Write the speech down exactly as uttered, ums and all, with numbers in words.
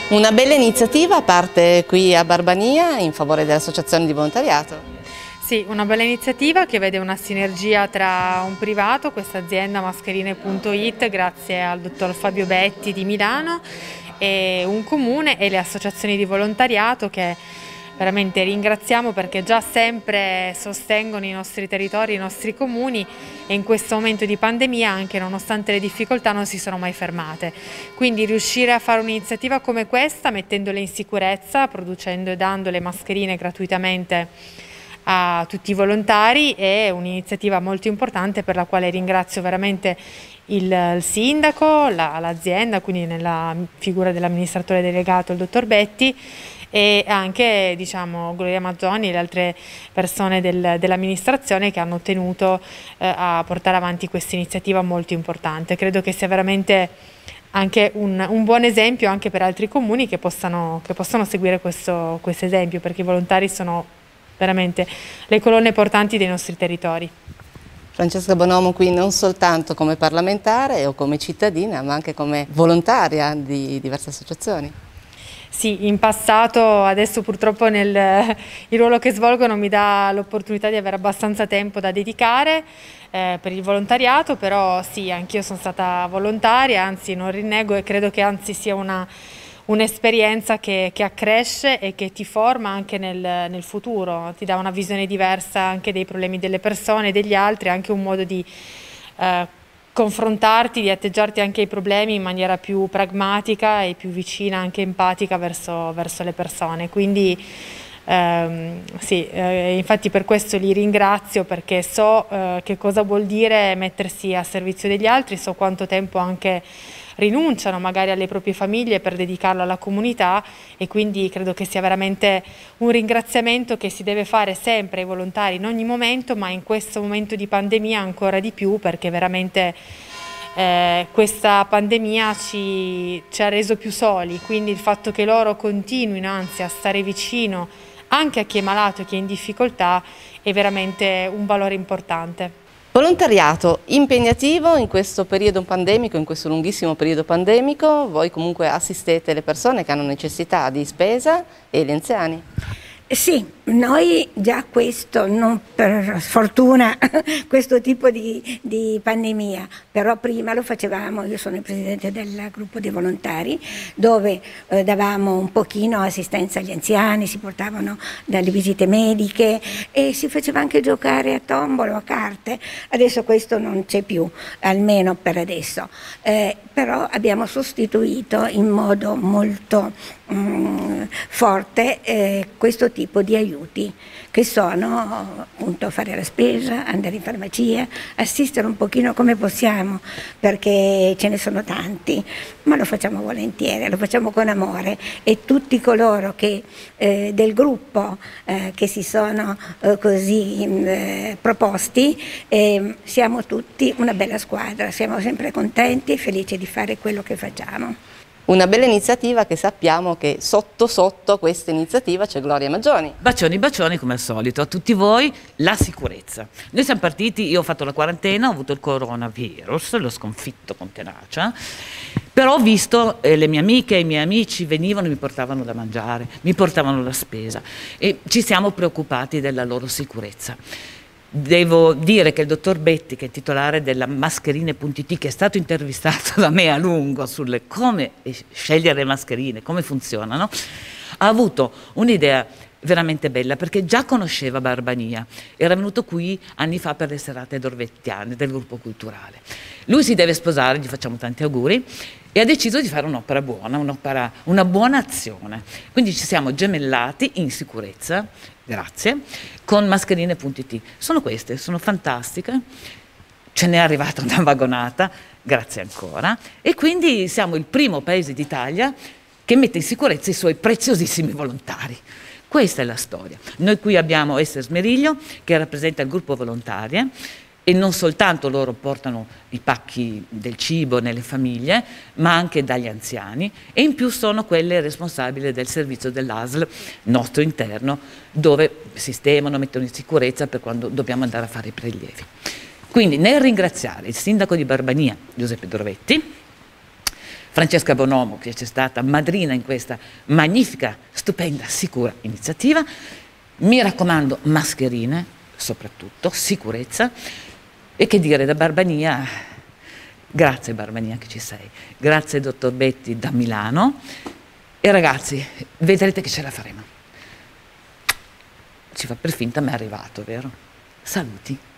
Una bella iniziativa parte qui a Barbania in favore delle associazioni di volontariato. Sì, una bella iniziativa che vede una sinergia tra un privato, questa azienda mascherine punto it, grazie al dottor Fabio Betti di Milano, e un comune e le associazioni di volontariato che veramente ringraziamo perché già sempre sostengono i nostri territori, i nostri comuni, e in questo momento di pandemia, anche nonostante le difficoltà, non si sono mai fermate. Quindi riuscire a fare un'iniziativa come questa, mettendole in sicurezza, producendo e dando le mascherine gratuitamente a tutti i volontari, è un'iniziativa molto importante per la quale ringrazio veramente il, il sindaco, l'azienda, la, quindi nella figura dell'amministratore delegato il dottor Betti, e anche, diciamo, Gloria Maggioni e le altre persone del, dell'amministrazione che hanno tenuto eh, a portare avanti questa iniziativa molto importante. Credo che sia veramente anche un, un buon esempio anche per altri comuni che possano, che possano seguire questo, questo esempio, perché i volontari sono veramente le colonne portanti dei nostri territori. Francesca Bonomo qui non soltanto come parlamentare o come cittadina, ma anche come volontaria di diverse associazioni. Sì, in passato, adesso purtroppo nel, il ruolo che svolgo non mi dà l'opportunità di avere abbastanza tempo da dedicare eh, per il volontariato, però sì, anch'io sono stata volontaria, anzi non rinnego, e credo che anzi sia una un'esperienza che, che accresce e che ti forma anche nel, nel futuro, ti dà una visione diversa anche dei problemi delle persone, degli altri, anche un modo di eh, confrontarti, di atteggiarti anche ai problemi in maniera più pragmatica e più vicina, anche empatica verso, verso le persone. Quindi ehm, sì, eh, infatti per questo li ringrazio, perché so eh, che cosa vuol dire mettersi a servizio degli altri, so quanto tempo anche rinunciano magari alle proprie famiglie per dedicarlo alla comunità, e quindi credo che sia veramente un ringraziamento che si deve fare sempre ai volontari in ogni momento, ma in questo momento di pandemia ancora di più, perché veramente eh, questa pandemia ci, ci ha reso più soli, quindi il fatto che loro continuino anzi a stare vicino anche a chi è malato e chi è in difficoltà è veramente un valore importante. Volontariato impegnativo in questo periodo pandemico, in questo lunghissimo periodo pandemico. Voi comunque assistete le persone che hanno necessità di spesa e gli anziani. Sì, noi già questo, non per fortuna, questo tipo di, di pandemia, però prima lo facevamo, io sono il presidente del gruppo dei volontari, dove eh, davamo un pochino assistenza agli anziani, si portavano dalle visite mediche e si faceva anche giocare a tombolo, a carte. Adesso questo non c'è più, almeno per adesso, eh, però abbiamo sostituito in modo molto mm, forte eh, questo tipo di aiuti, che sono appunto fare la spesa, andare in farmacia, assistere un pochino come possiamo, perché ce ne sono tanti, ma lo facciamo volentieri, lo facciamo con amore, e tutti coloro che eh, del gruppo eh, che si sono eh, così eh, proposti, eh, siamo tutti una bella squadra, siamo sempre contenti e felici di fare quello che facciamo. Una bella iniziativa che sappiamo che sotto sotto questa iniziativa c'è Gloria Maggioni. Bacioni, bacioni come al solito a tutti voi. La sicurezza. Noi siamo partiti, io ho fatto la quarantena, ho avuto il coronavirus, l'ho sconfitto con tenacia, però ho visto eh, le mie amiche e i miei amici venivano e mi portavano da mangiare, mi portavano la spesa, e ci siamo preoccupati della loro sicurezza. Devo dire che il dottor Betti, che è titolare della mascherine punto it, che è stato intervistato da me a lungo sulle come scegliere le mascherine, come funzionano, ha avuto un'idea veramente bella, perché già conosceva Barbania, era venuto qui anni fa per le serate dorvettiane del gruppo culturale. Lui si deve sposare, gli facciamo tanti auguri, e ha deciso di fare un'opera buona, un'opera, una buona azione. Quindi ci siamo gemellati in sicurezza, grazie, con mascherine punto it. Sono queste, sono fantastiche, ce n'è arrivata una vagonata, grazie ancora, e quindi siamo il primo paese d'Italia che mette in sicurezza i suoi preziosissimi volontari. Questa è la storia. Noi qui abbiamo Ester Smeriglio, che rappresenta il gruppo volontarie, e non soltanto loro portano i pacchi del cibo nelle famiglie, ma anche dagli anziani, e in più sono quelle responsabili del servizio dell'A S L nostro interno, dove sistemano, mettono in sicurezza per quando dobbiamo andare a fare i prelievi. Quindi nel ringraziare il sindaco di Barbania, Giuseppe Drovetti, Francesca Bonomo, che c'è stata madrina in questa magnifica, stupenda, sicura iniziativa. Mi raccomando, mascherine, soprattutto, sicurezza. E che dire, da Barbania, grazie Barbania che ci sei, grazie dottor Betti da Milano. E ragazzi, vedrete che ce la faremo. Ci fa per finta, ma è arrivato, vero? Saluti.